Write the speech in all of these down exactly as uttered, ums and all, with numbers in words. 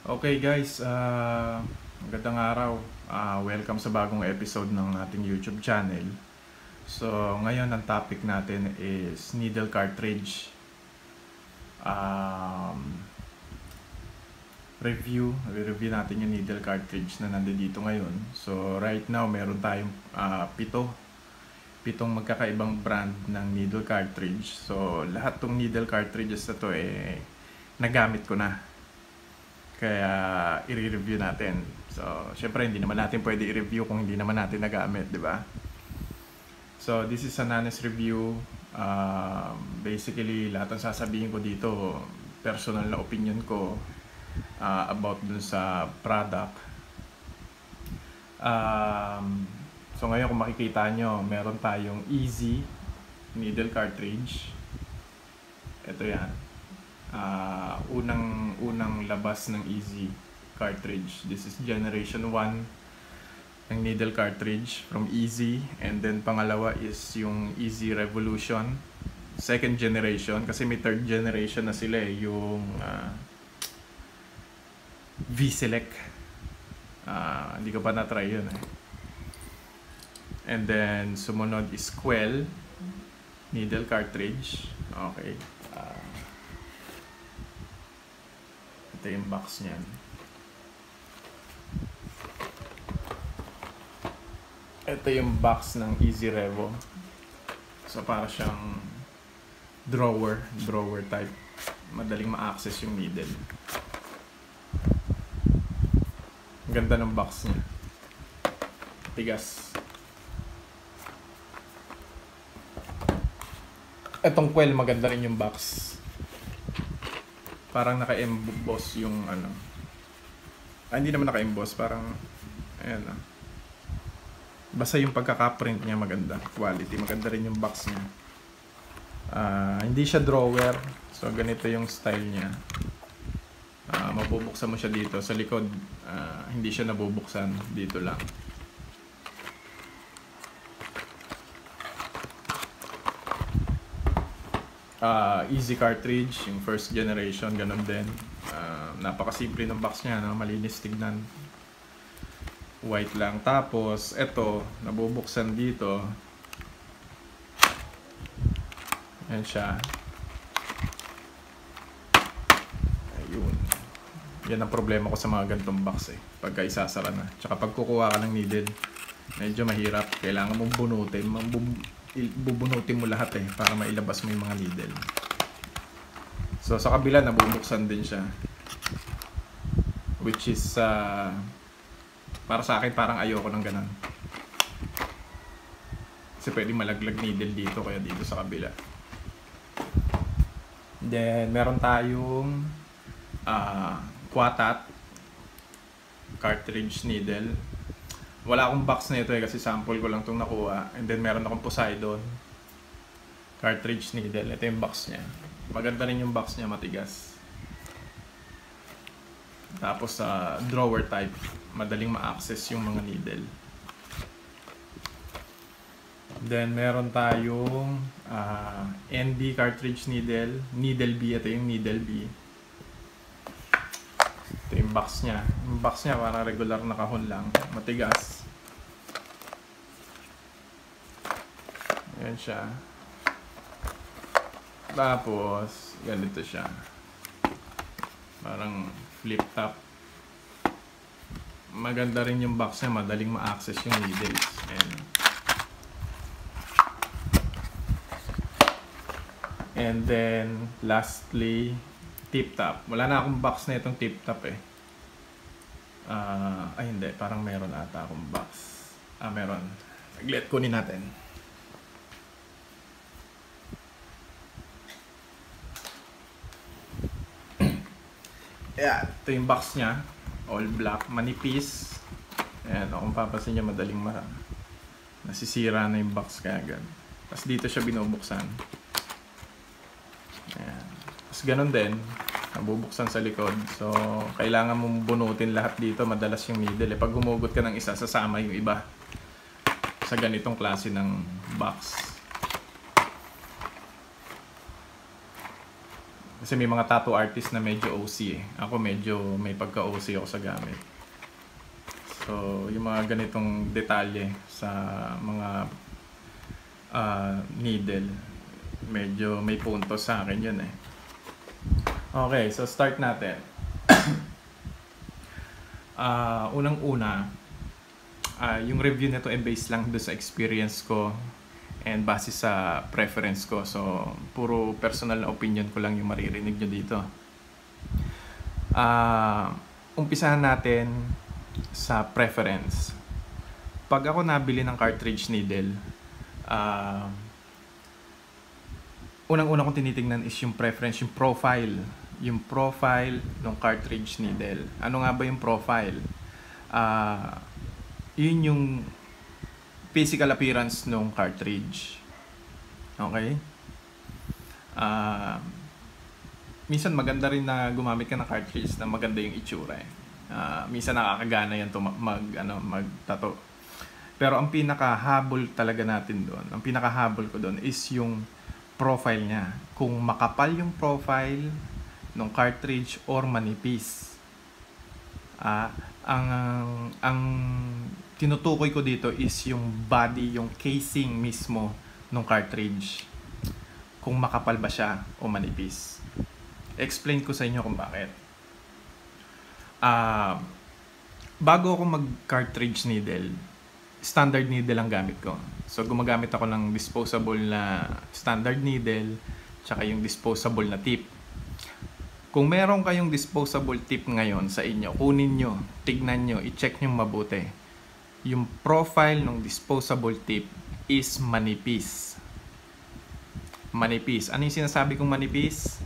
Okay guys, uh, magandang araw. Uh, welcome sa bagong episode ng ating YouTube channel. So ngayon ang topic natin is needle cartridge um, review. Re-review natin yung needle cartridge na nandito ngayon. So right now meron tayong uh, pito. Pitong magkakaibang brand ng needle cartridge. So lahat tong needle cartridges na to eh nagamit ko na. Kaya i-review natin. So, syempre hindi naman natin pwede i-review kung hindi naman natin nagamit, di ba? So, this is an honest review. Uh, basically, lahat ng sasabihin ko dito, personal na opinion ko uh, about dun sa product. Um, so, ngayon kung makikita nyo, meron tayong Easy needle cartridge. Ito yan. Uh, unang unang labas ng Easy cartridge. This is generation one ng needle cartridge from Easy, and then pangalawa is yung Easy Revolution second generation, kasi may third generation na sila eh, yung uh, V-Select. Uh, hindi ko pa na-try yun eh. And then sumunod is Quell needle cartridge. Okay. Uh, Ito yung box niyan. Ito yung box ng Easy Revo. So para siyang drawer, drawer type. Madaling ma-access yung needle. Ang ganda ng box niya. Tigas. Etong Quell, maganda rin yung box. Parang naka-emboss yung ano. Ah, hindi naman naka-emboss, parang ayan ah. Basta yung pagkaka-print niya maganda, quality, maganda rin yung box niya. Ah, hindi siya drawer. So ganito yung style niya. Ah, mabubuksan mo siya dito sa likod. Ah, hindi siya nabubuksan, dito lang. Uh, easy cartridge, yung first generation, ganun din. Uh, napakasimple ng box niya, no? Malinis tignan. White lang. Tapos, eto, nabubuksan dito. Ayan siya. Ayun. Yan ang problema ko sa mga ganitong box eh. Pagka isasara na. Tsaka pag kukuha ka ng needle, medyo mahirap. Kailangan mong bunutin. Mambum bubunutin mo lahat eh para mailabas mo yung mga needle. So sa kabila nabubuksan din siya, which is uh, para sa akin parang ayoko ng ganun, kasi pwede malaglag needle dito, kaya dito sa kabila. Then meron tayong uh, Quatat cartridge needle. Wala akong box na ito eh, kasi sample ko lang itong nakuha. And then meron akong Poseidon cartridge needle. Ito yung box niya. Maganda rin yung box niya, matigas. Tapos sa uh, drawer type, madaling ma-access yung mga needle. Then meron tayong uh, N B cartridge needle. Needle B, ito yung needle B. Ito yung box niya. Yung box niya parang regular na kahon lang. Matigas. Ayan siya. Tapos, ganito siya. Parang flip top. Maganda rin yung box niya. Madaling ma-access yung needles. Ayan. And then, lastly, tip top. Wala na akong box na itong tip top eh. Uh, ay hindi, parang meron ata akong box. Ah, meron. Saglit, kunin natin. Yeah, ito yung box niya. All black, manipis. Ayan, kung papasin niya, madaling ma nasisira na yung box, kaya gan. Tapos dito siya binubuksan. Ayan. Tapos ganun din, nabubuksan sa likod. So, kailangan mong bunutin lahat dito. Madalas yung needle eh. Pag humugot ka ng isa, sasama yung iba sa ganitong klase ng box. Kasi may mga tattoo artist na medyo O C eh. Ako medyo may pagka-O C ako sa gamit. So, yung mga ganitong detalye sa mga uh, needle, medyo may punto sa akin yun eh. Okay, so start natin. uh, Unang-una, uh, yung review nito ay based lang doon sa experience ko and base sa preference ko. So, puro personal na opinion ko lang yung maririnig nyo dito. Uh, umpisahan natin sa preference. Pag ako nabili ng cartridge needle, uh, unang-una kong tinitingnan is yung preference, yung profile. Yung profile ng cartridge needle. Ano nga ba yung profile? Uh, yun yung physical appearance ng cartridge. Okay? Uh, minsan maganda rin na gumamit ka ng cartridge na maganda yung itsura eh. Uh, minsan nakakagana yan to mag, ano, mag-tattoo. Pero ang pinakahabol talaga natin doon, ang pinakahabol ko doon is yung profile niya. Kung makapal yung profile ng cartridge or manipis. Uh, ang ang tinutukoy ko dito is yung body, yung casing mismo ng cartridge. Kung makapal ba siya o manipis. Explain ko sa inyo kung bakit. Uh, bago ako mag-cartridge needle, standard needle ang gamit ko. So gumagamit ako ng disposable na standard needle tsaka yung disposable na tip. Kung meron kayong disposable tip ngayon sa inyo, kunin nyo, tignan nyo, i-check nyo mabuti. Yung profile ng disposable tip is manipis. Manipis. Ano yung sinasabi kong manipis?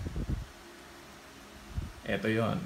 Ito yon.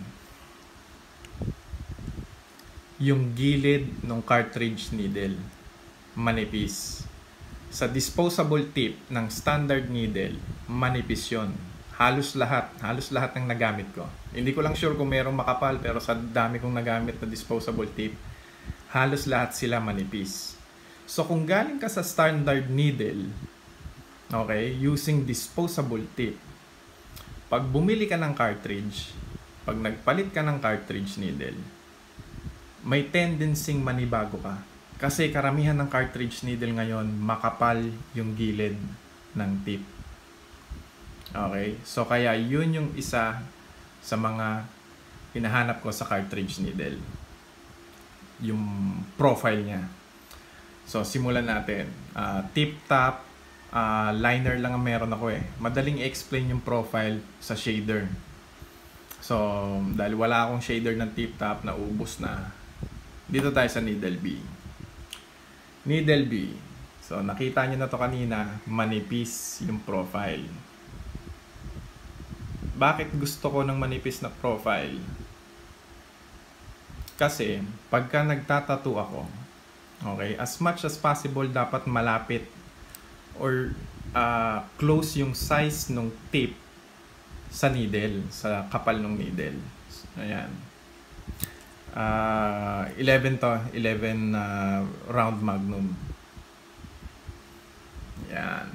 Yung gilid ng cartridge needle, manipis. Sa disposable tip ng standard needle, manipis yun. Halos lahat, halos lahat ng nagamit ko. Hindi ko lang sure kung merong makapal, pero sa dami kong nagamit na disposable tip, halos lahat sila manipis. So kung galing ka sa standard needle, okay, using disposable tip, pag bumili ka ng cartridge, pag nagpalit ka ng cartridge needle, may tendency manibago ka. Kasi karamihan ng cartridge needle ngayon, makapal yung gilid ng tip. Okay? So kaya yun yung isa sa mga hinahanap ko sa cartridge needle. Yung profile niya. So simulan natin. Uh, tip top, uh, liner lang ang meron ako eh. Madaling i-explain yung profile sa shader. So dahil wala akong shader ng tip top, naubos na. Dito tayo sa needle B. Needle B. So nakita nyo na to kanina, manipis yung profile. Bakit gusto ko ng manipis na profile? Kasi pagka nagtatattoo ako, okay, as much as possible dapat malapit or uh, close yung size ng tip sa needle, sa kapal ng needle. Ayan. Uh, eleven to, eleven uh, round magnum. Ayan.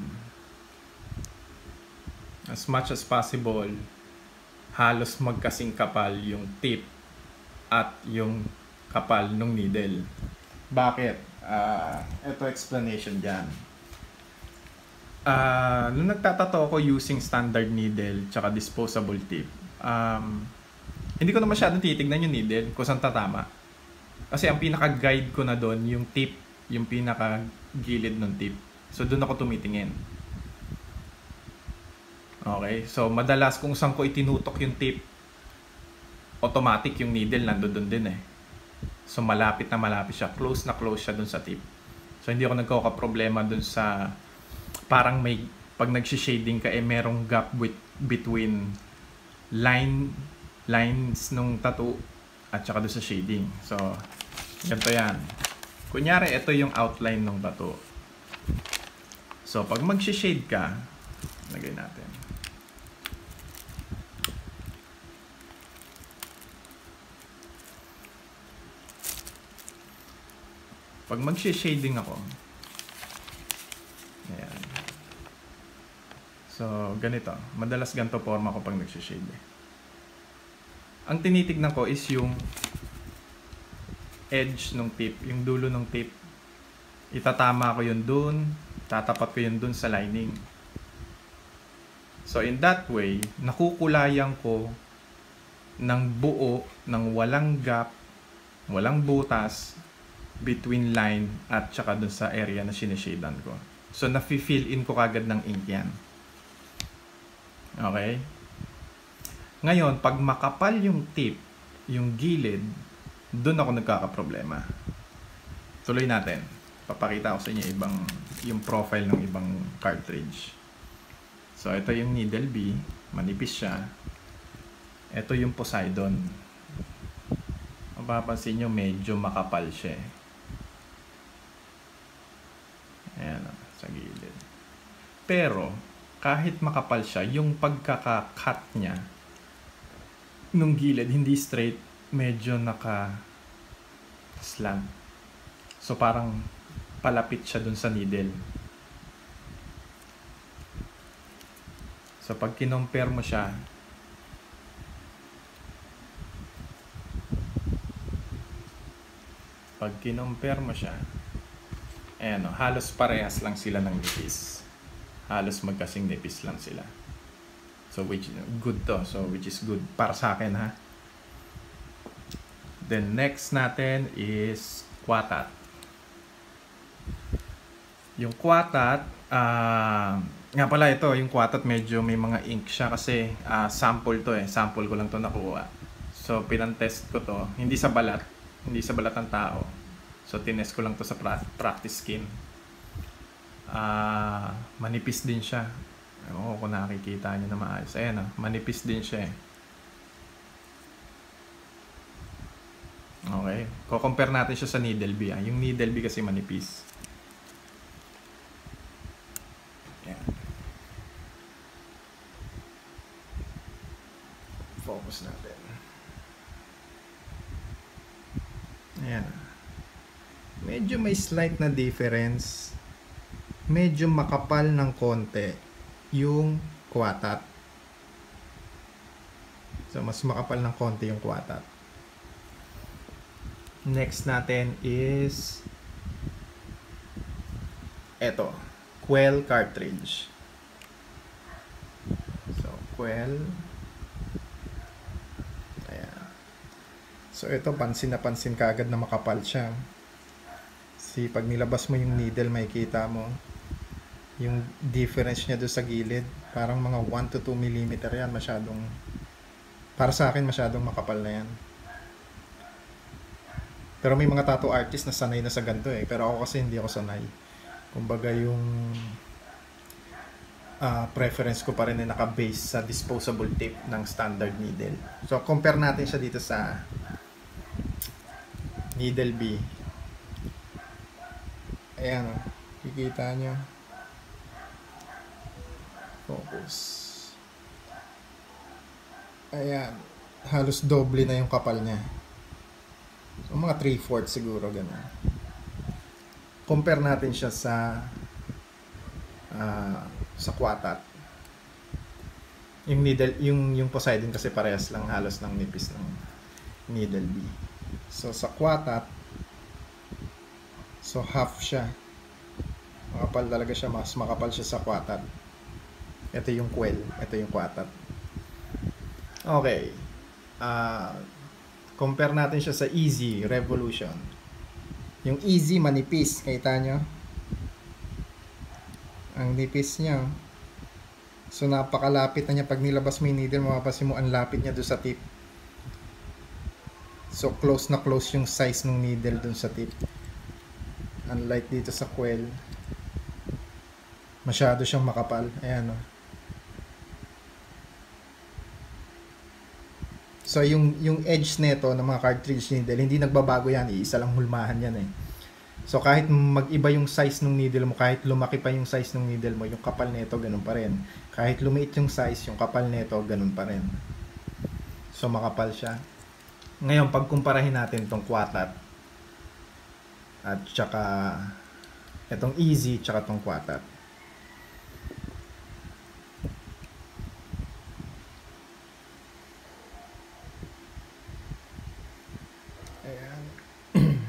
As much as possible, halos magkasing kapal yung tip at yung kapal ng needle. Bakit? Uh, ito explanation dyan. Uh, nung nagtatato ako using standard needle tsaka disposable tip, um, hindi ko na masyadong titignan yung needle kung saan tatama. Kasi ang pinaka-guide ko na doon, yung tip, yung pinaka-gilid ng tip. So doon ako tumitingin. Okay? So madalas kung saan ko itinutok yung tip, automatic yung needle nandoon doon din eh. So malapit na malapit siya, close na close siya doon sa tip. So hindi ako nagkaka-problema doon sa parang may pag nagsi-shading ka eh merong gap with, between line lines nung tattoo at saka doon sa shading. So ganito yan. Kunyari ito yung outline ng tattoo. So pag magsi-shade ka, lagay natin. Pag mag-shading ako, ayan. So, ganito. Madalas ganito forma ko pag nagsishade. Eh. Ang tinitignan ko is yung edge ng tip, yung dulo ng tip. Itatama ko yun dun, tatapat ko yun dun sa lining. So, in that way, nakukulayan ko ng buo, ng walang gap, walang butas between line at saka dun sa area na sineshadan ko. So, nafi-fill in ko kagad ng ink yan. Okay? Ngayon, pag makapal yung tip, yung gilid, dun ako nagkakaproblema. Tuloy natin. Papakita ko sa inyo ibang, yung profile ng ibang cartridge. So, ito yung needle B. Manipis siya. Ito yung Poseidon. Mapapansin nyo, medyo makapal siya. Ayan, sa gilid. Pero, kahit makapal siya, yung pagkaka-cut niya, nung gilid, hindi straight, medyo naka-slant. So, parang palapit siya dun sa needle. So, pag kinompare mo siya, pag kinompare mo siya, ayan o, halos parehas lang sila ng nipis. Halos magkasing nipis lang sila. So, which good to. So, which is good para sa akin, ha? Then, next natin is Quatat. Yung Quatat, ah... Uh, nga pala ito, yung Quatat medyo may mga ink siya kasi uh, sample to eh. Sample ko lang to nakuha. So, pinantest ko to. Hindi sa balat. Hindi sa balat ng tao. So, tinest ko lang to sa pra practice skin. Uh, manipis din siya. Oo, kung nakikita nyo na maayos. Ayan oh, manipis din siya eh. Okay. Ko-compare natin siya sa needle B. Ah. Yung needle B kasi manipis. Focus natin. Ayan. Medyo may slight na difference. Medyo makapal ng konti yung Quatat. So, mas makapal ng konti yung Quatat. Next natin is eto. Quell cartridge. So, Quell. So, ito, pansin na pansin ka agad na makapal siya. Si pag nilabas mo yung needle, makikita mo yung difference niya doon sa gilid. Parang mga one to two millimeter yan. Masyadong, para sa akin, masyadong makapal na yan. Pero may mga tattoo artist na sanay na sa ganito eh. Pero ako kasi hindi ako sanay. Kumbaga yung uh, preference ko pa rin ay naka-base sa disposable tip ng standard needle. So, compare natin siya dito sa needle B. Ayan o. Kikita nyo. Focus. Ayan. Halos doble na yung kapal niya. So, mga three fourths siguro. Ganun. Compare natin siya sa uh, sa Quatat. Yung needle, yung, yung Poseidon kasi parehas lang halos ng nipis ng needle B. So, sa Quatat, so half siya. Makapal talaga siya. Mas makapal siya sa Quatat. Ito yung Quell. Ito yung Quatat. Okay. Uh, compare natin siya sa Easy Revolution. Yung Easy manipis. Kita nyo? Ang nipis niya. So, napakalapit na niya. Pag nilabas mo yung needle, mapapansin mo ang lapit niya doon sa tip. So, close na close yung size ng needle dun sa tip. Unlike dito sa Quell, masyado siyang makapal. Ayan o. So, yung, yung edge neto ng mga cartridge needle, hindi nagbabago yan. Iisa lang hulmahan yan eh. So, kahit mag-iba yung size ng needle mo, kahit lumaki pa yung size ng needle mo, yung kapal neto, ganun pa rin. Kahit lumiit yung size, yung kapal neto, ganun pa rin. So, makapal siya. Ngayon, pagkumparahin natin itong Quatat at saka itong Easy tsaka itong Quatat.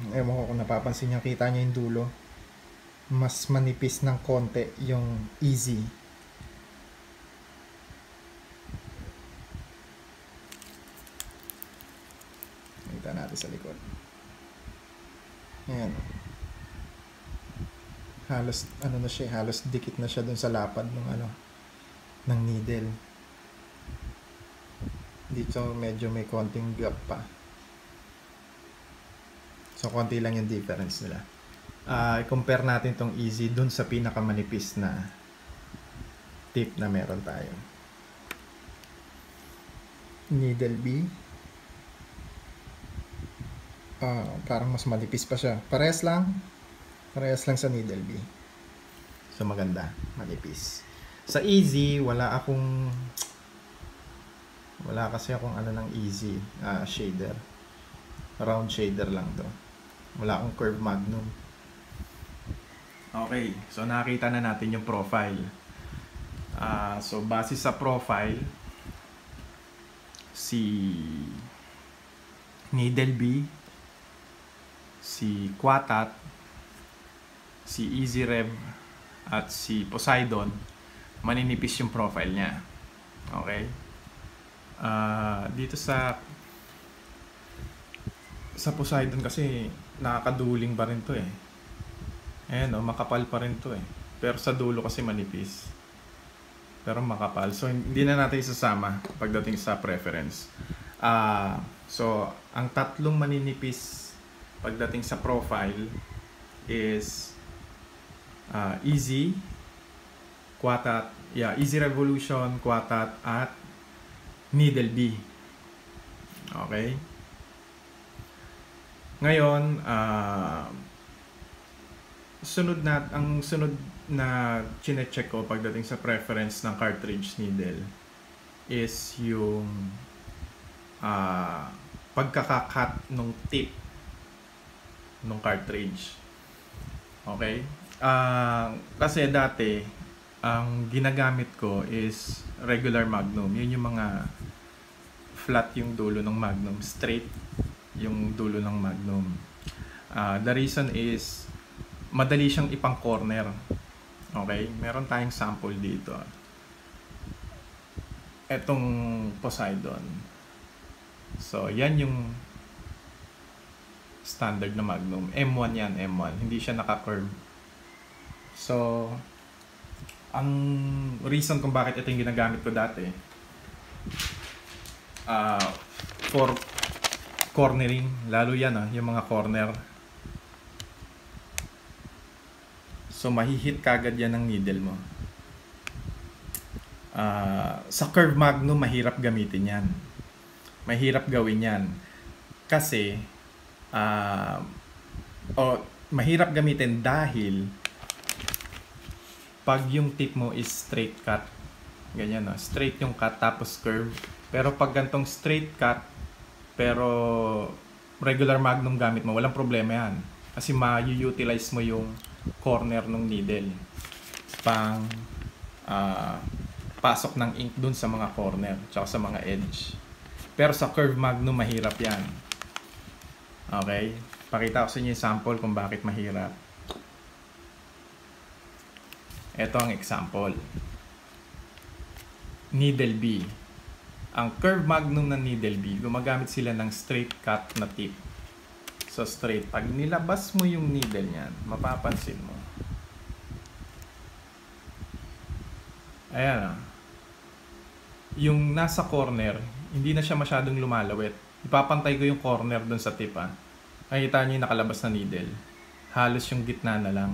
Ewan ko kung napapansin niyo, kita niyo yung dulo. Mas manipis ng konti yung easy. Kita natin sa likod. Ayan. Halos, ano na siya, halos dikit na siya dun sa lapad ng ano, ng needle. Dito medyo may konting gap pa. So, konti lang yung difference nila. Uh, compare natin tong easy dun sa pinakamanipis na tip na meron tayo. Needle B. Uh, parang mas manipis pa siya. Parehas lang. Parehas lang sa needle B. So, maganda. Manipis. Sa easy, wala akong wala kasi akong ano ng easy uh, shader. Round shader lang to. Wala akong curve magnum. Okay, so nakita na natin yung profile. Uh, so base sa profile, si Needle B, si Quatat, si Easy Rev, at si Poseidon, maninipis yung profile niya. Okay? Uh, dito sa sa Poseidon kasi nakakaduling pa rin to eh. Ayan o, makapal pa rin to eh. Pero sa dulo kasi manipis. Pero makapal. So, hindi na natin isasama pagdating sa preference. Uh, so, ang tatlong maninipis pagdating sa profile is uh, Easy, Quatat, yeah, Easy Revolution, Quatat, at Needle B. Okay? Ngayon, ah... Uh, sunod na ang sunod na chine-check ko pagdating sa preference ng cartridge needle is yung uh, pagkakakat ng tip ng cartridge. Okay? Uh, kasi dati ang ginagamit ko is regular magnum. Yun yung mga flat yung dulo ng magnum, straight yung dulo ng magnum. Uh, the reason is madali siyang ipang corner. Okay? Meron tayong sample dito. Etong Poseidon. So, yan yung standard na magnum. M one yan, M one. Hindi siya naka-curve. So, ang reason kung bakit ito yung ginagamit ko dati, uh, for cornering, lalo yan ah, yung mga corner. So, mahihit kagad yan ng needle mo. Uh, sa curve magnum, mahirap gamitin yan. Mahirap gawin yan. Kasi, uh, o, mahirap gamitin dahil pag yung tip mo is straight cut, ganyan no? Straight yung cut tapos curve. Pero pag gantong straight cut, pero regular magnum gamit mo, walang problema yan. Kasi ma-utilize mo yung corner ng needle pang uh, pasok ng ink dun sa mga corner tsaka sa mga edge. Pero sa curve magnum mahirap yan. Okay? Pakita ko sa inyo yung sample kung bakit mahirap. Ito ang example. Needle B. Ang curve magnum ng needle B, gumagamit sila ng straight cut na tip. So straight, pag nilabas mo yung needle niyan, mapapansin mo. Ayan ah. Yung nasa corner, hindi na siya masyadong lumalawit. Ipapantay ko yung corner dun sa tip ah. Nakita niyo yung nakalabas na needle. Halos yung gitna na lang.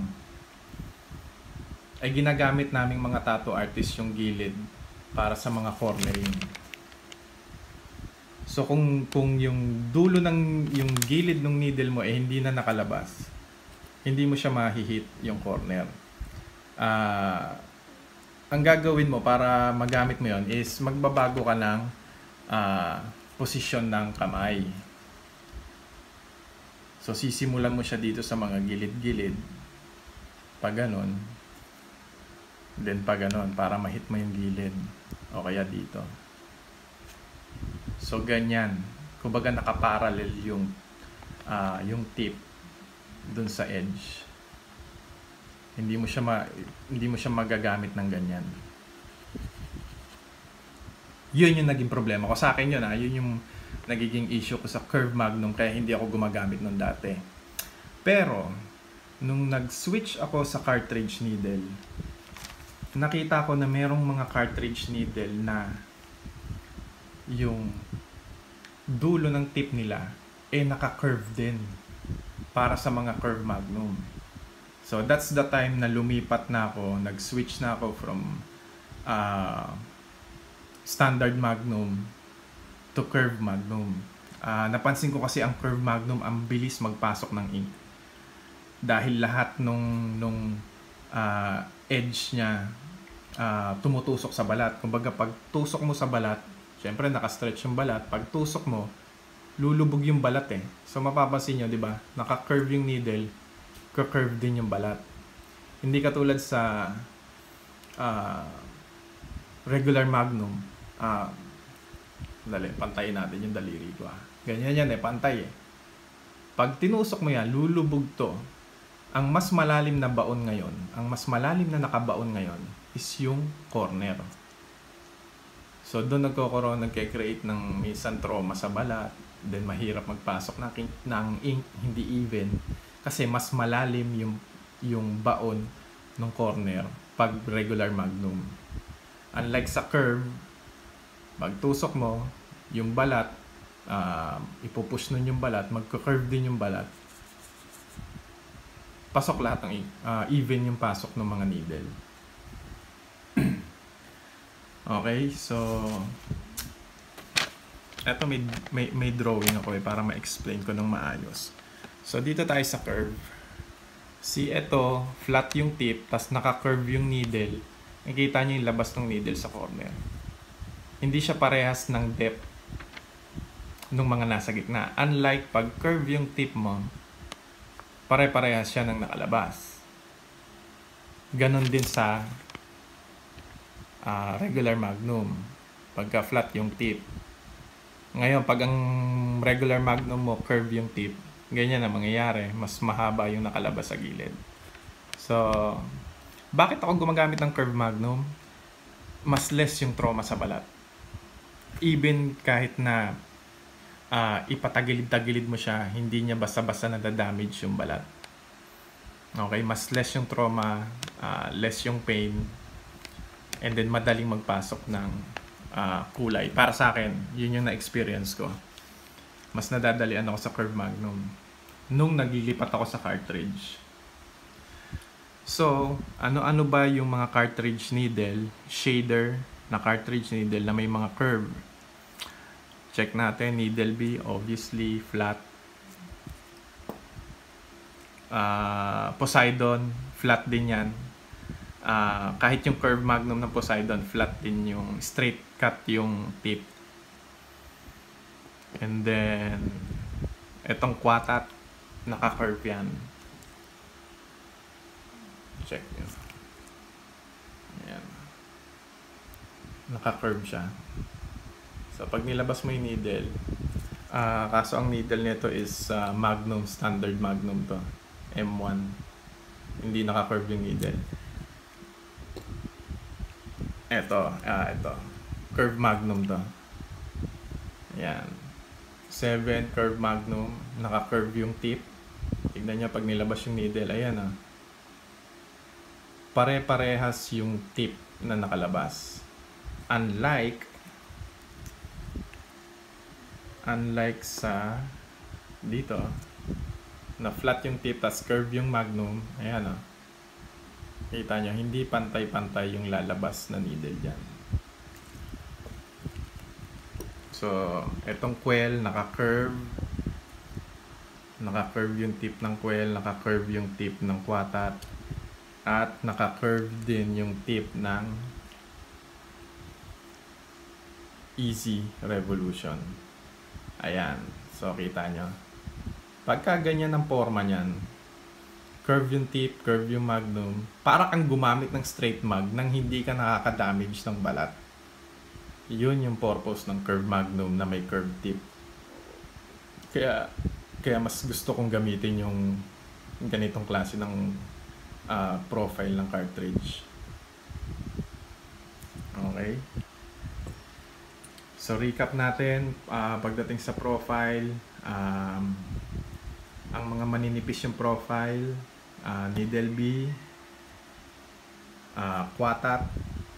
Ay ginagamit naming mga tattoo artist yung gilid para sa mga cornering. So kung kung yung dulo ng yung gilid ng needle mo eh hindi na nakalabas, hindi mo siya mahihit yung corner. Uh, ang gagawin mo para magamit mo yon is magbabago ka ng uh, posisyon ng kamay. So sisimulan mo siya dito sa mga gilid-gilid. Pag ganon. Then pag ganon para mahit mo yung gilid. O kaya dito. So ganyan, kumbaga nakaparallel yung uh, yung tip dun sa edge. Hindi mo siya ma, hindi mo siya magagamit ng ganyan. Yun yung naging problema ko. Sa akin yun ha, yun yung nagiging issue ko sa Curve Magnum kaya hindi ako gumagamit nun dati. Pero, nung nag-switch ako sa cartridge needle, nakita ko na merong mga cartridge needle na yung dulo ng tip nila eh naka-curve din para sa mga Curve Magnum. So that's the time na lumipat na ako, nag-switch na ako from uh, standard Magnum to Curve Magnum. Uh, napansin ko kasi ang Curve Magnum ang bilis magpasok ng ink. Dahil lahat nung nung uh, edge niya uh, tumutusok sa balat. Kumbaga pag tusok mo sa balat, syempre naka-stretch yung balat. Pag tusok mo, lulubog yung balat eh. So mapapansin nyo, di ba? Naka-curve yung needle, ka-curve din yung balat. Hindi katulad sa uh, regular Magnum. Uh, dali, pantayin natin yung daliri ko. Ah. Ganyan yan eh, pantay eh. Pag tinusok mo yan, lulubog to. Ang mas malalim na baon ngayon, ang mas malalim na nakabaon ngayon is yung corner. So doon nagkakaroon, nagke-create ng minsan trauma sa balat. Then mahirap magpasok ng, ng ink, hindi even. Kasi mas malalim yung, yung baon ng corner pag regular Magnum. Unlike sa curve, pag tusok mo, yung balat, uh, ipupush nun yung balat, magka-curve din yung balat. Pasok lahat ng ink. Uh, even yung pasok ng mga needle. Okay, so eto may, may, may drawing ako eh para ma-explain ko ng maayos. So dito tayo sa curve. See, eto, flat yung tip, tas naka-curve yung needle. Nakikita nyo yung labas ng needle sa corner. Hindi siya parehas ng depth ng mga nasa gitna. Unlike pag curve yung tip mo, pare-parehas siya ng nakalabas. Ganon din sa uh, regular Magnum. Pagka flat yung tip. Ngayon, pag ang regular Magnum mo, curve yung tip, ganyan na mangyayari. Mas mahaba yung nakalabas sa gilid. So, bakit ako gumagamit ng Curve Magnum? Mas less yung trauma sa balat. Even kahit na uh, ipatagilid-tagilid mo siya, hindi niya basta-basta nadadamage yung balat. Okay, mas less yung trauma, uh, less yung pain, and then madaling magpasok ng uh, kulay. Para sa akin, yun yung na-experience ko. Mas nadadalian ako sa Curve Magnum nung naglilipat ako sa cartridge. So, ano-ano ba yung mga cartridge needle, shader na cartridge needle na may mga curve? Check natin, needle B, obviously, flat. Uh, Poseidon, flat din yan. Uh, kahit yung Curve Magnum ng Poseidon, flat din yung straight cut yung tip. And then, etong Quatat, naka-curve yan. Check nyo. Ayan. Naka-curve siya. So, pag nilabas mo yung needle, uh, kaso ang needle nito is uh, Magnum, standard Magnum to. M one. Hindi naka-curve yung needle. Eto, ah, ito. Curve Magnum to. Ayan. seven Curve Magnum. Naka-curve yung tip. Tignan nyo pag nilabas yung needle. Ayan ah. Pare-parehas yung tip na nakalabas. Unlike unlike sa dito na flat yung tip tas curve yung Magnum. Ayan oh. Kita nyo, hindi pantay-pantay yung lalabas na needle dyan. So, etong coil naka-curve. Naka-curve yung tip ng coil, naka-curve yung tip ng Quatat. At naka-curve din yung tip ng Easy Revolution. Ayan. So, kita nyo. Pagka ganyan ang forma niyan, curve yung tip, curve yung Magnum, para kang gumamit ng straight mag nang hindi ka nakaka-damage ng balat. Yun yung purpose ng Curve Magnum na may curve tip. Kaya, kaya mas gusto kong gamitin yung ganitong klase ng uh, profile ng cartridge. Okay. So recap natin, uh, pagdating sa profile, um, ang mga maninipis yung profile, uh, needle B, uh, Quatat,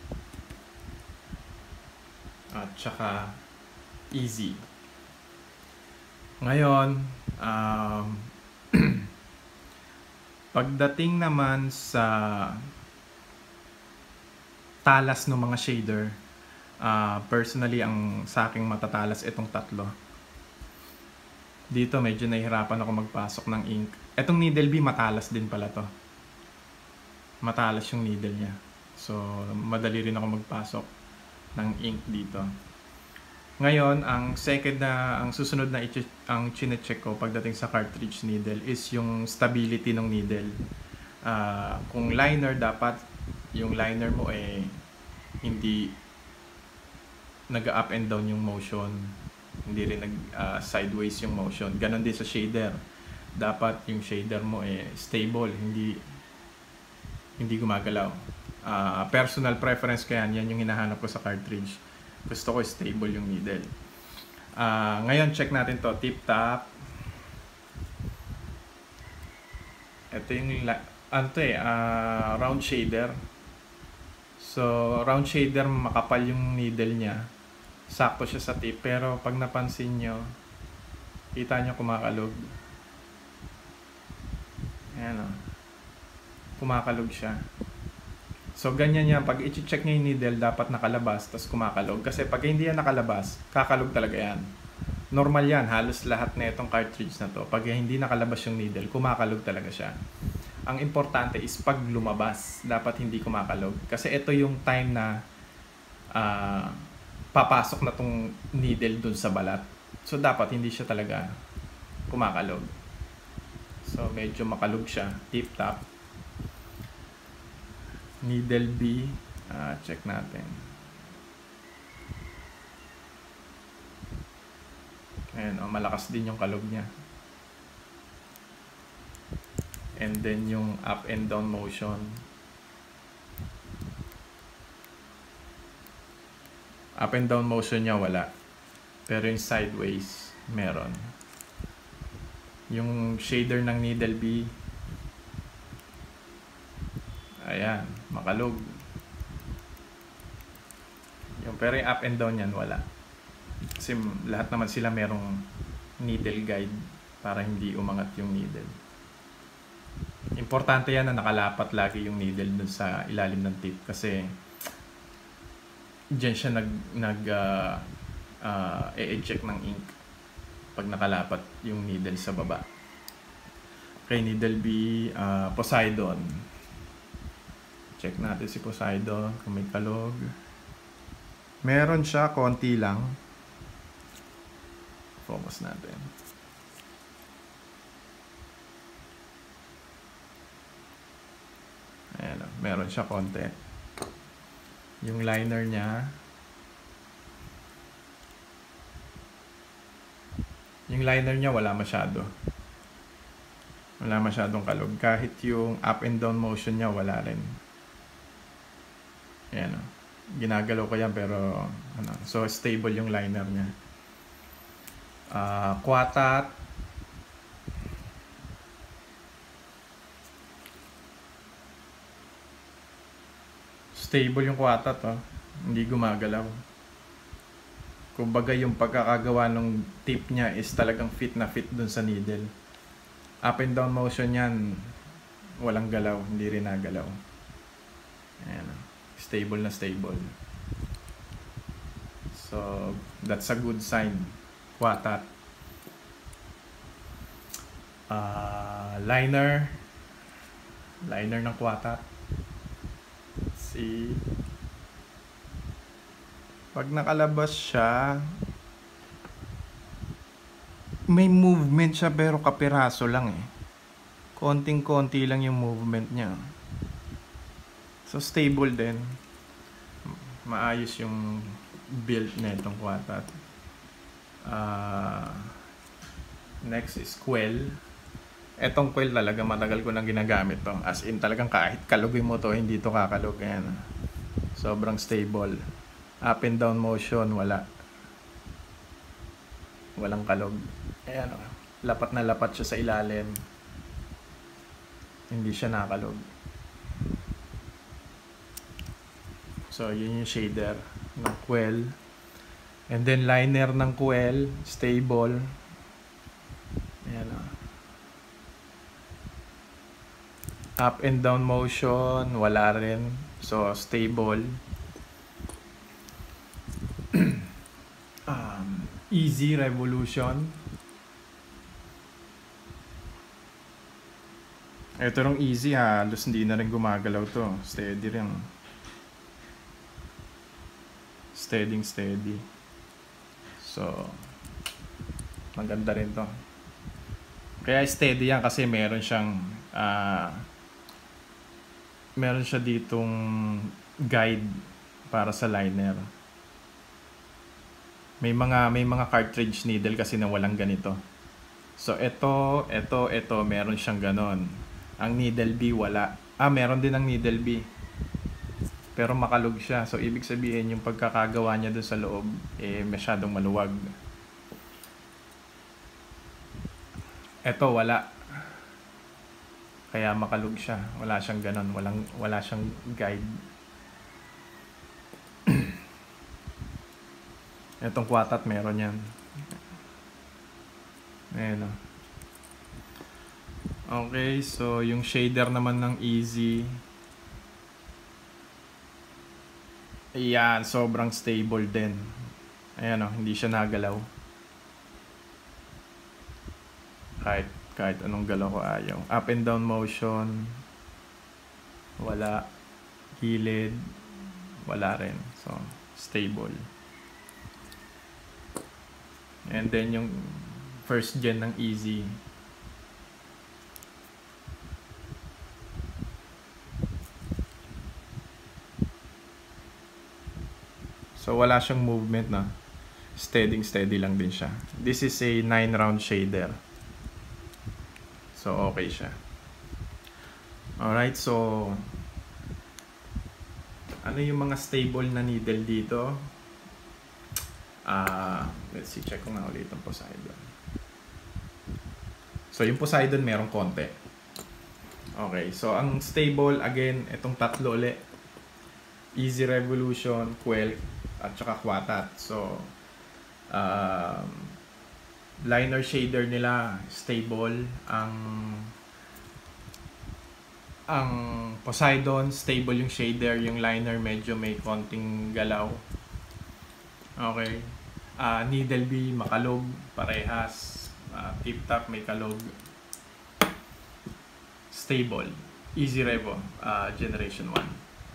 at saka easy. Ngayon, um, pagdating naman sa talas ng mga shader, Uh, personally, ang sa aking matatalas itong tatlo. Dito medyo nahihirapan ako magpasok ng ink. Etong needle B, matalas din pala to. Matalas yung needle niya. So, madali rin ako magpasok ng ink dito. Ngayon, ang second na, ang susunod na ang chine-check ko pagdating sa cartridge needle is yung stability ng needle. Uh, kung liner, dapat yung liner mo eh hindi nag-up and down yung motion, hindi rin nag uh, sideways yung motion. Ganon din sa shader, dapat yung shader mo eh stable, hindi hindi gumagalaw. Uh, personal preference ko yan, yan yung hinahanap ko sa cartridge. Gusto ko stable yung needle. Uh, ngayon check natin to, tip top. Ito yung ano to eh, uh, round shader. So round shader, makapal yung needle niya. Sakto siya sa tip, pero pag napansin nyo, kita nyo kumakalog. Ayan o. Kumakalog siya. So ganyan yan, pag i-check nyo yung needle, dapat nakalabas, tapos kumakalog. Kasi pag hindi yan nakalabas, kakalog talaga yan. Normal yan, halos lahat na itong cartridge na to. Pag hindi nakalabas yung needle, kumakalog talaga siya. Ang importante is pag lumabas, dapat hindi kumakalog. Kasi ito yung time na uh, papasok na tong needle dun sa balat. So dapat hindi siya talaga kumakalog. So medyo makalog siya. Tip top. Needle B, uh, check natin. Ayan, oh, malakas din yung kalog niya. And then yung up and down motion. Up and down motion niya wala. Pero yung sideways, meron. Yung shader ng needle B, ayan, makalog. Yung, pero yung up and down yan, wala. Kasi lahat naman sila merong needle guide para hindi umangat yung needle. Importante yan na nakalapat lagi yung needle dun sa ilalim ng tip. Kasi diyan siya nag nag uh, uh, e-eject ng ink pag nakalapat yung needle sa baba. Okay, needle B, uh, Poseidon. Check natin si Poseidon kung may kalog. Meron siya, konti lang. Focus natin. Ayan, meron siya konti. Yung liner niya, yung liner niya wala masyado. Wala masyadong kalog. Kahit yung up and down motion niya, wala rin. Ayan o. Ginagalaw ko yan pero ano, so stable yung liner niya. Uh, Quatat. Stable yung Quatat, oh. Hindi gumagalaw. Kumbaga yung pagkakagawa ng tip niya is talagang fit na fit dun sa needle. Up and down motion yan, walang galaw, hindi rin nagalaw. Ayan, oh. Stable na stable. So that's a good sign. Quatat. Uh, liner. Liner ng Quatat. See, pag nakalabas siya, may movement siya pero kapiraso lang eh. Konting-konti lang yung movement niya. So stable din. Maayos yung build na itong Quatat. Uh, next is Quell. Etong coil talaga matagal ko nang ginagamit to. As in talagang kahit kalugin mo to, hindi to kakalog. Ayan. Sobrang stable. Up and down motion, wala. Walang kalog. Ayan. Lapat na lapat siya sa ilalim. Hindi siya nakalog. So, yun yung shader ng coil. And then, liner ng coil, stable. Ayan o. Up and down motion, wala rin. So, stable. um, easy revolution. Ito rong easy, halos hindi na rin gumagalaw to. Steady rin. Steady, steady. So, maganda rin to. Kaya steady yan kasi meron siyang uh, meron siya ditong guide para sa liner. May mga may mga cartridge needle kasi na walang ganito. So ito, ito, ito meron siyang ganon. Ang needle B wala. Ah, meron din ang needle B. Pero makalog siya. So ibig sabihin yung pagkakagawa niya doon sa loob eh masyadong maluwag. Ito wala. Kaya makalog siya. Wala siyang ganon. Walang, wala siyang guide. Itong kwatat meron yan. Ayan o. Okay, so yung shader naman ng easy. Ayan, sobrang stable din. Ayan o, hindi siya nagalaw. Kahit kahit anong galaw ko ayaw. Up and down motion, wala. Gilid, wala rin. So, stable. And then yung first gen ng easy. So, wala siyang movement na. Steady, steady lang din siya. This is a nine round shader. So, okay siya. Alright, so ano yung mga stable na needle dito? Uh, let's see, check ko nga ulit ang Poseidon. So, yung Poseidon merong konti. Okay, so ang stable, again, itong tatlo ulit. Easy Revolution, Quelk, at saka Quatat. So, um, liner shader nila stable. Ang ang Poseidon stable yung shader, yung liner medyo may konting galaw. Okay. Uh, needle B makalog, parehas. Uh, tip top may kalog. Stable. Easy Revo uh, generation one.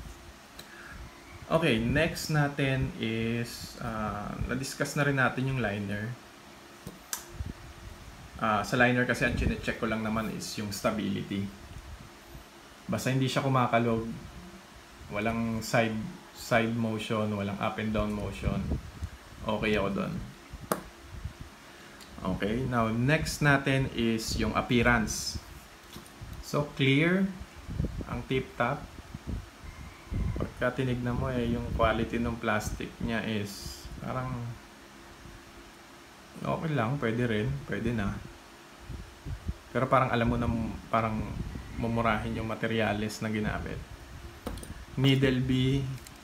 Okay, next natin is uh, na-discuss na rin natin yung liner. Uh, sa liner kasi ang chine-check ko lang naman is yung stability. Basta hindi siya kumakalog, walang side side motion, walang up and down motion, okay ako doon. Okay, now next natin is yung appearance. So clear ang tip top. Pagka tinignan mo eh, yung quality ng plastic niya is parang okay lang, pwede rin, pwede na. Pero parang alam mo na parang mumurahin yung materials na ginamit. Needle B,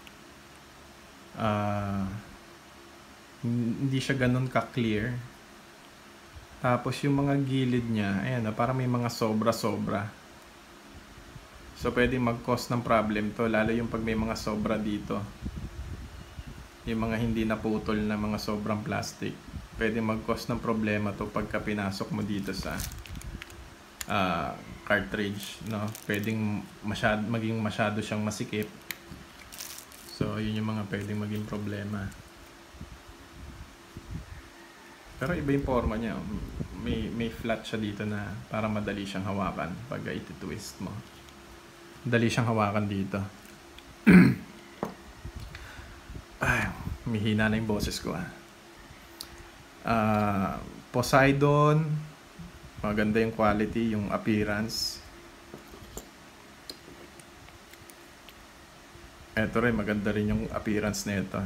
uh, hindi siya ganun ka-clear. Tapos yung mga gilid niya, ayan, parang may mga sobra-sobra. So pwede mag-cause ng problem to, lalo yung pag may mga sobra dito. Yung mga hindi naputol na mga sobrang plastic. Pwede mag-cause ng problema to pagka pinasok mo dito sa uh, cartridge, no? Pwedeng masyado, maging masyado siyang masikip. So yun yung mga pwedeng maging problema. Pero iba yung forma niya. May, may flat siya dito na para madali siyang hawakan pag iti-twist mo. Dali siyang hawakan dito. Ay, mihina na yung boses ko ah. Uh, Poseidon, Maganda yung quality, yung appearance. Ito rin, maganda rin yung appearance nito.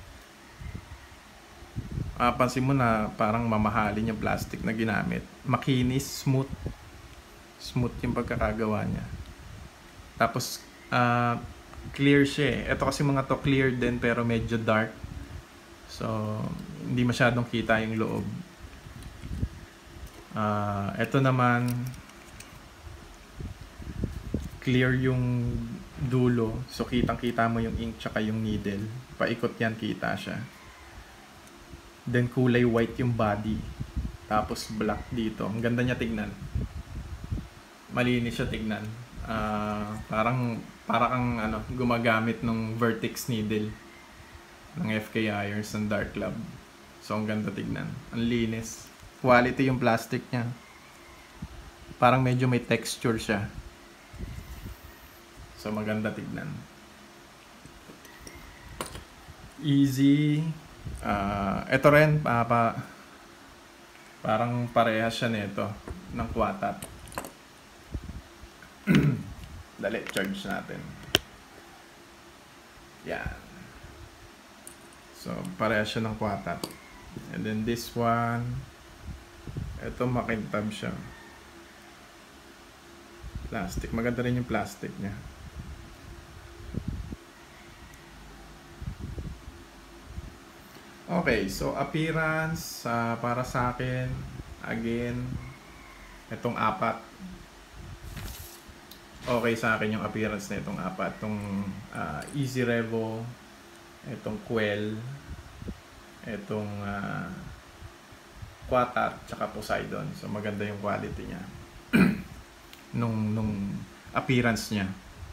Ah, pansin mo na parang mamahalin yung plastic na ginamit. Makinis, smooth. Smooth yung pagkakagawa niya. Tapos, ah, clear siya eh. Ito kasi mga to clear din pero medyo dark. So, hindi masyadong kita yung loob. Uh, ito naman clear yung dulo, so kitang kita mo yung ink tsaka yung needle, paikot yan, kita siya. Then kulay white yung body, tapos black dito. Ang ganda niya tignan, malinis siya tignan. Uh, parang parang ano, gumagamit ng vertex needle ng F K Irons ng Dark Club. So ang ganda tignan, ang linis. Quality yung plastic niya. Parang medyo may texture siya. So maganda tignan. Easy. Uh, ito rin, uh, pa, parang parehas siya nito ng Quatat. Dali, charge natin. Yan. So parehas siya ng Quatat. And then this one, ito makintab siya. Plastic. Maganda rin yung plastic niya. Okay, so appearance uh, para sa akin, again, itong apat. Okay sa akin yung appearance na itong apat. Itong uh, Easy Revo, itong Quell, itong uh, Quatat, tsaka Poseidon. So maganda yung quality niya. nung, nung appearance niya.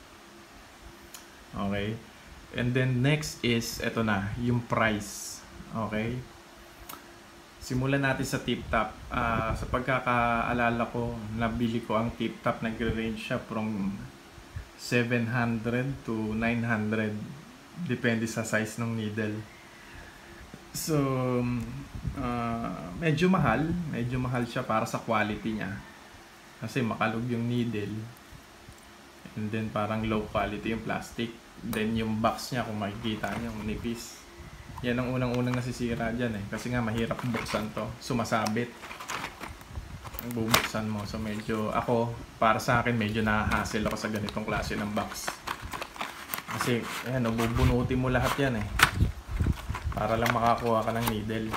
Okay. And then next is, eto na, yung price. Okay. Simulan natin sa tip top. Uh, sa pagkakaalala ko, nabili ko ang tip top, nagre-range siya from seven hundred to nine hundred. Depende sa size ng needle. So, uh, medyo mahal. Medyo mahal siya para sa quality niya. Kasi makalog yung needle. And then parang low quality yung plastic. Then yung box niya, kung makikita niyo, nipis. Yan ang unang-unang nasisira dyan eh. Kasi nga mahirap buksan to. Sumasabit. Ang bubuksan mo. So medyo, ako, para sa akin, medyo nahahassle ako sa ganitong klase ng box. Kasi, ayan, bubunutin mo lahat yan eh. Para lang makakuha ka ng needle.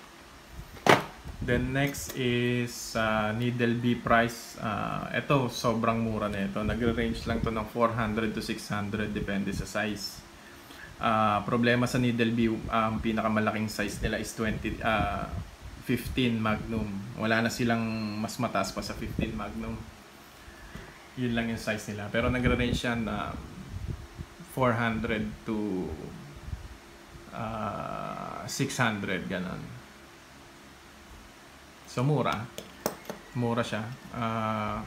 Then next is uh, needle B price. Uh, ito, sobrang mura na ito. Nagre-range lang to ng four hundred to six hundred. Depende sa size. Uh, problema sa needle B, ang um, pinakamalaking size nila is twenty, uh, fifteen Magnum. Wala na silang mas mataas pa sa fifteen Magnum. Yun lang yung size nila. Pero nagre-range yan na uh, four hundred to uh, six hundred, ganon. So mura. Mura siya. Uh,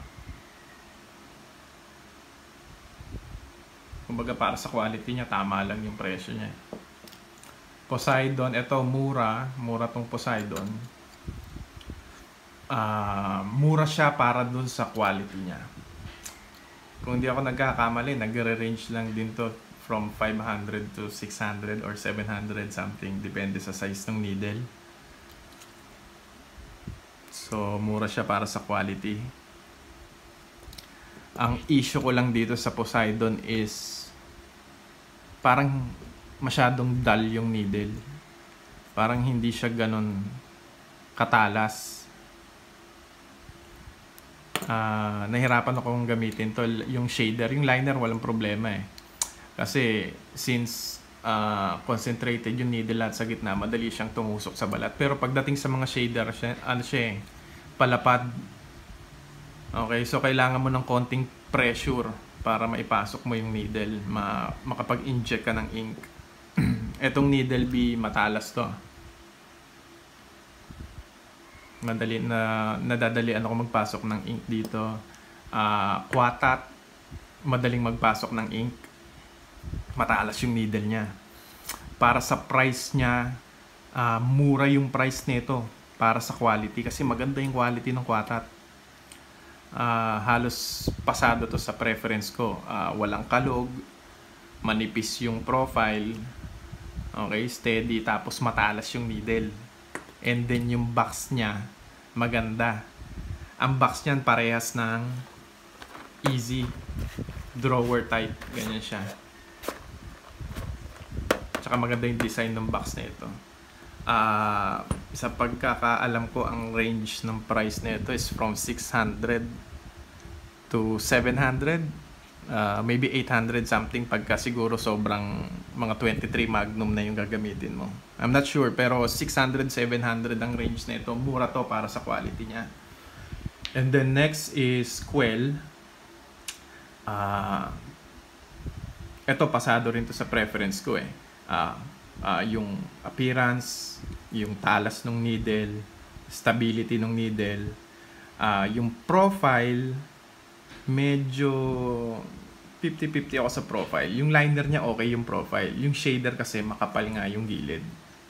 kumbaga para sa quality niya, tama lang yung presyo niya. Poseidon, ito mura. Mura tong Poseidon. Uh, mura siya para dun sa quality niya. Kung hindi ako nagkakamali, nagre-range lang din to from five hundred to six hundred or seven hundred something. Depende sa size ng needle. So, mura siya para sa quality. Ang issue ko lang dito sa Poseidon is parang masyadong dull yung needle. Parang hindi siya ganon katalas. Uh, nahirapan akong gamitin to. Yung shader, yung liner, walang problema eh. Kasi since uh, concentrated yung needle at sa gitna, madali siyang tumusok sa balat. Pero pagdating sa mga shader, siya, ano siya eh, palapad. Okay, so kailangan mo ng konting pressure para maipasok mo yung needle, ma makapag-inject ka ng ink. Etong needle B, matalas to. Madali na nadadalian ako magpasok ng ink dito. Uh, Quatat, madaling magpasok ng ink. Matalas yung needle niya. Para sa price niya, uh, mura yung price nito para sa quality, kasi maganda yung quality ng Quatat. Uh, halos pasado to sa preference ko. Uh, walang kalog, manipis yung profile, okay, steady, tapos matalas yung needle. And then yung box niya, maganda. Ang box niyan parehas ng easy drawer type, ganyan siya. Tsaka maganda yung design ng box na ito. Uh, sa pagkakaalam ko, ang range ng price na ito is from six hundred to seven hundred, uh, maybe eight hundred something pagka siguro sobrang mga twenty-three Magnum na yung gagamitin mo. I'm not sure, pero six hundred, seven hundred ang range na ito. Mura to para sa quality niya. And then next is Quell. Uh, ito pasado rin to sa preference ko eh. Uh, uh, yung appearance, yung talas ng needle, stability ng needle, uh, yung profile, medyo fifty fifty ako sa profile. Yung liner niya okay yung profile. Yung shader kasi makapal nga yung gilid.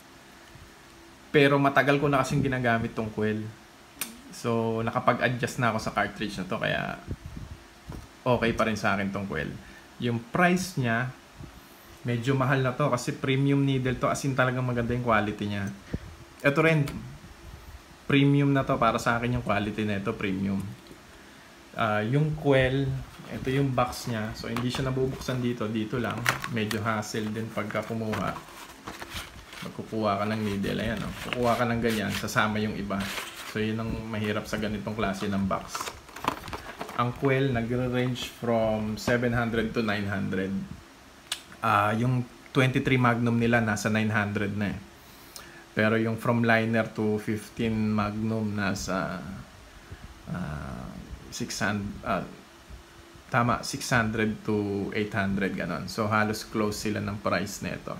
Pero matagal ko na kasing ginagamit tong Quell. So nakapag-adjust na ako sa cartridge na to, kaya okay pa rin sa akin tong Quell. Yung price niya, medyo mahal na to kasi premium needle to, as in talagang maganda yung quality niya. Ito rin, premium na to para sa akin yung quality na ito, premium. Uh, yung Quell, ito yung box niya. So hindi siya nabubuksan dito, dito lang. Medyo hassle din pagka kumuha. Magkukuha ka ng needle, ayan o. Kukuha ka ng ganyan, sasama yung iba. So yun ang mahirap sa ganitong klase ng box. Ang Quell nagre-range from seven hundred to nine hundred. Uh, yung twenty-three Magnum nila nasa nine hundred na eh. Pero yung from liner to fifteen Magnum nasa uh, six hundred, uh, tama, six hundred to eight hundred ganon. So halos close sila ng price nito.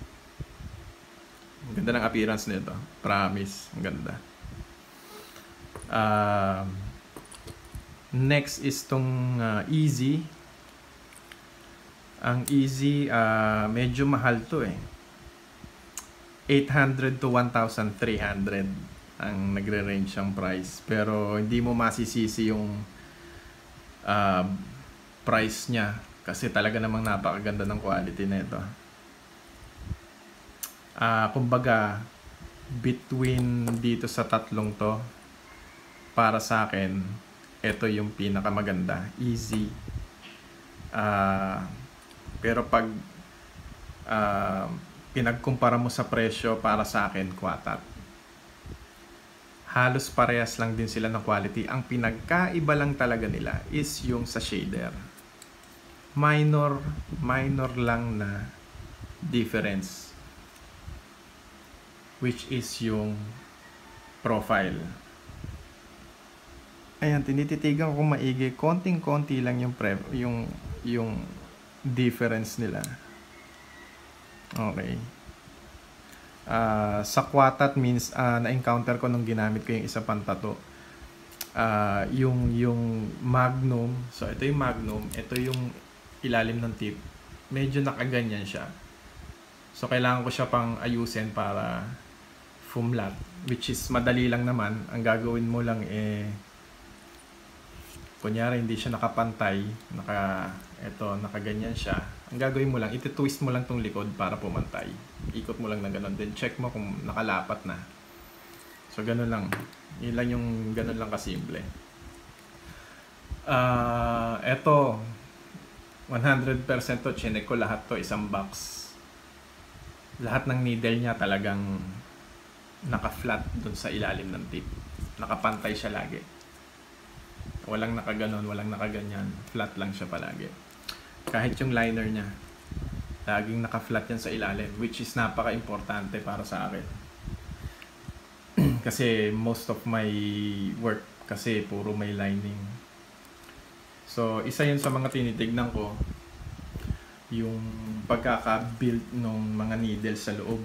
Ang ganda ng appearance nito, promise, ang ganda. Uh, next is tong uh, Easy. Ang Easy, uh, medyo mahal to eh. eight hundred to one thousand three hundred ang nagre-range ang price. Pero hindi mo masisisi yung uh, price niya kasi talaga namang napakaganda ng quality na ito. Uh, kumbaga, between dito sa tatlong to, para sa akin, ito yung pinakamaganda. Easy. Uh, Pero pag uh, pinagkumpara mo sa presyo, para sa akin, Quatat. Halos parehas lang din sila ng quality. Ang pinagkaiba lang talaga nila is yung sa shader. Minor, minor lang na difference. Which is yung profile. Ayan, tinititigan ko maigi. Konting-konti lang yung, pre yung, yung difference nila. Okay. Uh, sa Quatat means uh, na-encounter ko nung ginamit ko yung isa pang tato. Uh, yung yung Magnum. So ito yung Magnum, ito yung ilalim ng tip. Medyo nakaganyan siya. So kailangan ko siya pang ayusin para fumlat, which is madali lang naman. Ang gagawin mo lang eh, kunyari hindi siya nakapantay, naka eto, nakaganyan siya. Ang gagawin mo lang, iti-twist mo lang tong likod para pumantay. Ikot mo lang na ganun. Then check mo kung nakalapat na. So ganun lang. Yun lang yung ganun lang kasimple. Uh, eto, one hundred percent to, chinek ko lahat to, isang box. Lahat ng needle niya talagang naka-flat dun sa ilalim ng tip. Nakapantay siya lagi. Walang nakaganon, walang nakaganyan. Flat lang siya palagi. Kahit yung liner niya, laging naka-flat yan sa ilalim, which is napaka-importante para sa akin. Kasi most of my work kasi puro may lining. So, isa yun sa mga tinitignan ko, yung pagkaka-build ng mga needle sa loob.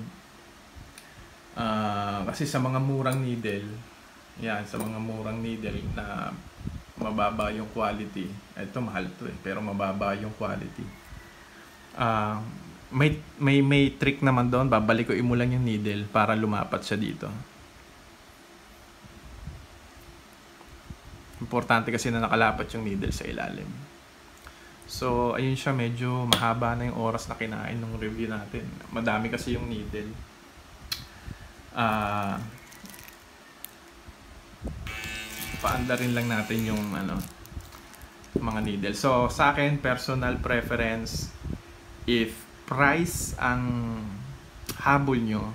Uh, kasi sa mga murang needle, yan, sa mga murang needle na mababa yung quality. Ito mahal to eh, pero mababa yung quality. Uh, may, may, may trick naman doon, babalik ko mo lang yung needle para lumapat siya dito. Importante kasi na nakalapat yung needle sa ilalim. So, ayun siya, medyo mahaba na yung oras na kinain ng review natin. Madami kasi yung needle. Ah, uh, paanda rin lang natin yung ano, mga needle. So, sa akin, personal preference, if price ang habol nyo,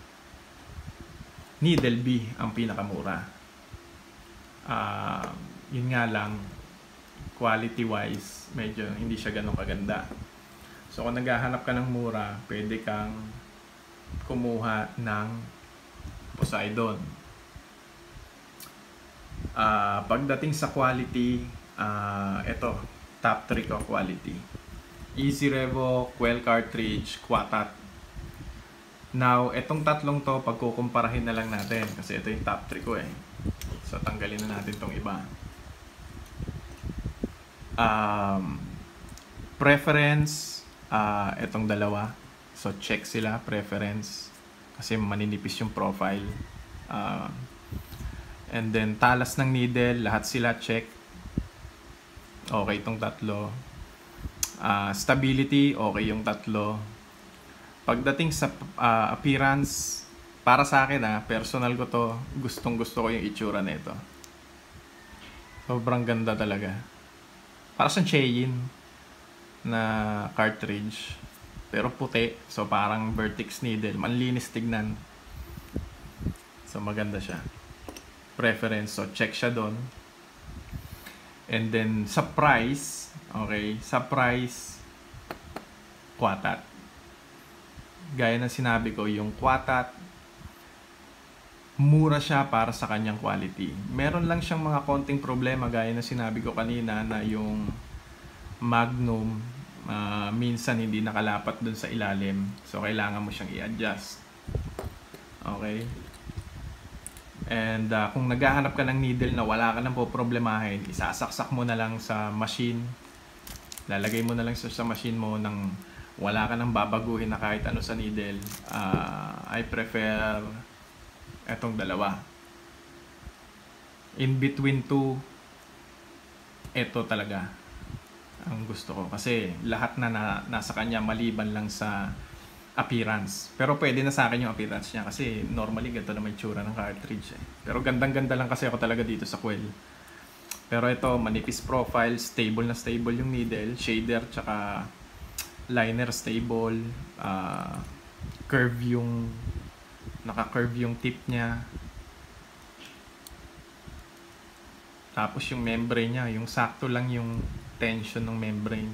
needle B ang pinakamura. Uh, yun nga lang, quality wise medyo hindi siya ganun kaganda. So kung naghahanap ka ng mura, pwede kang kumuha ng Poseidon. Uh, pagdating sa quality, uh, ito top three ko quality: Easy Revo, Quail Cartridge, Quatat. Now etong tatlong to pagkukumparahin na lang natin kasi ito yung top three ko eh. So tanggalin na natin tong iba. Um, preference, uh, itong dalawa. So check sila, preference, kasi maninipis yung profile. Uh, and then talas ng needle, lahat sila check. Okay itong tatlo. Uh, stability, okay yung tatlo. Pagdating sa uh, appearance, para sa akin ah, personal ko to, gustong gusto ko yung itsura nito. Sobrang ganda talaga. Para sa Cheyin na cartridge, pero puti, so parang Vertex needle, manlinis tignan. So maganda siya. Preference, so check siya doon. And then sa price, okay, sa price, Quatat. Gaya ng sinabi ko, yung Quatat, mura siya para sa kanyang quality. Meron lang siyang mga konting problema gaya na sinabi ko kanina na yung Magnum uh, minsan hindi nakalapat dun sa ilalim. So kailangan mo siyang i-adjust. Okay? And uh, kung naghahanap ka ng needle na wala ka nang poproblemahin, isasaksak mo na lang sa machine. Lalagay mo na lang sa, sa machine mo nang wala ka nang babaguhin na kahit ano sa needle. Uh, I prefer etong dalawa. In between two, ito talaga ang gusto ko. Kasi lahat na, na nasa kanya maliban lang sa appearance. Pero pwede na sa akin yung appearance niya kasi normally ganito naman yung tsura ng cartridge eh. Pero gandang-ganda lang kasi ako talaga dito sa Quail. Pero ito, manipis profile, stable na stable yung needle, shader tsaka liner stable, uh, curve yung naka-curve yung tip niya. Tapos yung membrane niya, yung sakto lang yung tension ng membrane.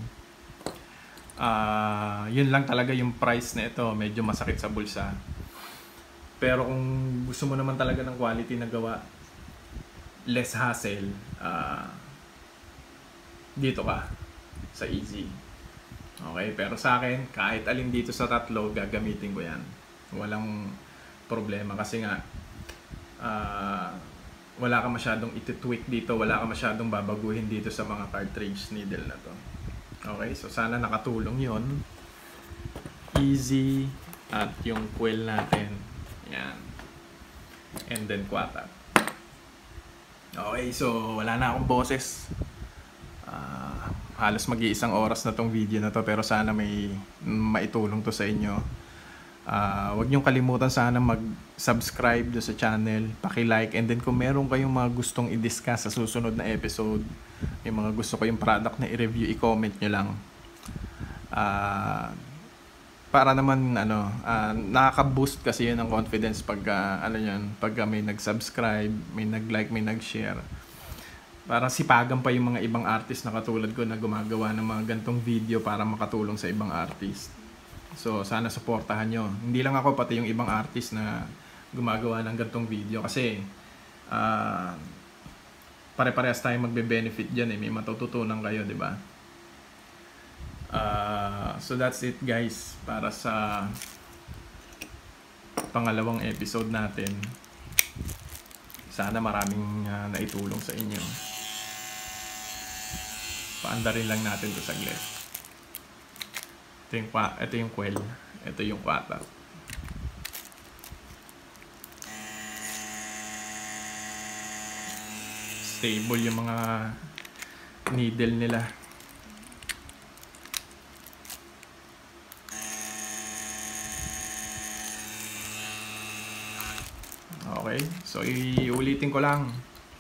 Uh, yun lang talaga yung price na ito, medyo masakit sa bulsa. Pero kung gusto mo naman talaga ng quality na gawa, less hassle, uh, dito ka sa Easy. Okay, pero sa akin, kahit alin dito sa tatlo, gagamitin ko yan. Walang problema kasi nga uh, wala ka masyadong iti-tweak dito, wala ka masyadong babaguhin dito sa mga cartridge needle na to. Okay, so sana nakatulong yon. Easy at yung Quail natin. Yan. And then Quatat. Okay, so wala na akong boses. Uh, halos mag-iisang oras na tong video na to, pero sana may maitulong to sa inyo. Uh, huwag niyong kalimutan sana mag-subscribe do sa channel, paki-like, and then kung meron kayong mga gustong i-discuss sa susunod na episode, yung mga gusto kayong product na i-review, i-comment nyo lang. Uh, para naman ano, uh, nakaka-boost kasi yun ng confidence pag uh, ano yun, pag uh, may nag-subscribe, may nag-like, may nag-share. Para sipagan pa yung mga ibang artist na katulad ko na gumagawa ng mga gantong video para makatulong sa ibang artist. So sana suportahan nyo. Hindi lang ako, pati yung ibang artist na gumagawa ng gantong video kasi uh, pare-parehas tayong magbe-benefit dyan eh. May matututunan kayo, di ba? Uh, so that's it guys para sa pangalawang episode natin. Sana maraming uh, naitulong sa inyo. Paandarin lang natin to saglit. Ito yung, ito yung Quail. Ito yung Quatat. stable yung mga needle nila. Okay, so iulitin ko lang.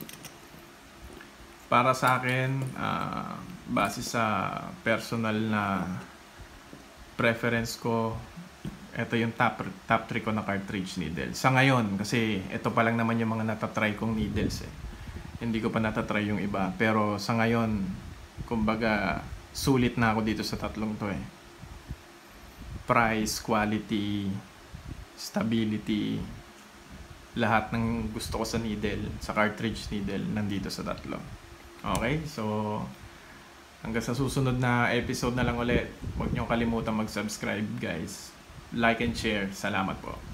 Para sa akin, uh, base sa personal na preference ko, ito yung top top three ko na cartridge needle. Sa ngayon, kasi ito pa lang naman yung mga natatry kong needles eh. Hindi ko pa natatry yung iba. Pero sa ngayon, kumbaga, sulit na ako dito sa tatlong to eh. Price, quality, stability, lahat ng gusto ko sa needle, sa cartridge needle, nandito sa tatlo. Okay, so hanggang sa susunod na episode na lang ulit. Huwag niyo kalimutan mag-subscribe guys. Like and share. Salamat po.